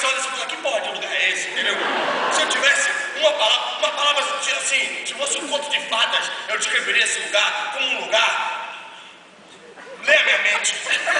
você olha e fala, que porra de lugar é esse, entendeu? Se eu tivesse uma palavra assim, se fosse um conto de fadas, eu descreveria esse lugar como um lugar... Lê a minha mente.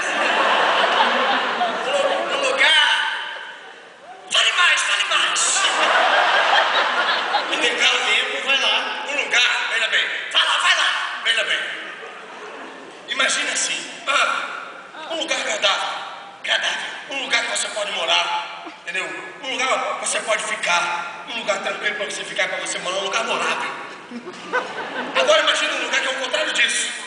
Um lugar... Fale mais, fale mais. Intercala o tempo, vai lá. Um lugar, veja bem. Vai lá. Veja bem. Imagine assim. Um lugar agradável. Um lugar que você pode morar. Entendeu? Um lugar que você pode ficar. Um lugar tranquilo para você ficar, para você morar. Um lugar morável. Agora imagine um lugar que é o contrário disso.